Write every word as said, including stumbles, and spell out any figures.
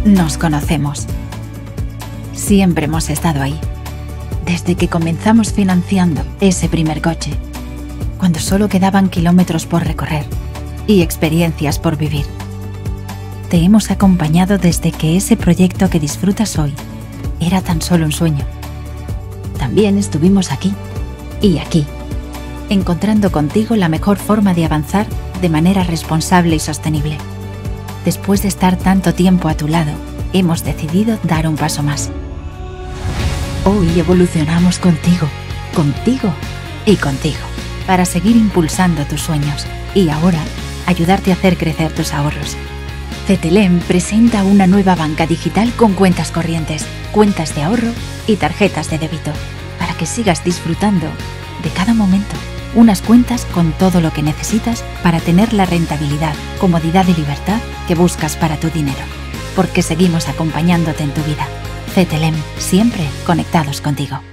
nos conocemos. Siempre hemos estado ahí, desde que comenzamos financiando ese primer coche, cuando solo quedaban kilómetros por recorrer y experiencias por vivir. Te hemos acompañado desde que ese proyecto que disfrutas hoy era tan solo un sueño. También estuvimos aquí y aquí, encontrando contigo la mejor forma de avanzar de manera responsable y sostenible. Después de estar tanto tiempo a tu lado, hemos decidido dar un paso más. Hoy evolucionamos contigo, contigo y contigo, para seguir impulsando tus sueños y ahora ayudarte a hacer crecer tus ahorros. Cetelem presenta una nueva banca digital con cuentas corrientes, cuentas de ahorro y tarjetas de débito, para que sigas disfrutando de cada momento. Unas cuentas con todo lo que necesitas para tener la rentabilidad, comodidad y libertad que buscas para tu dinero. Porque seguimos acompañándote en tu vida. Cetelem, siempre conectados contigo.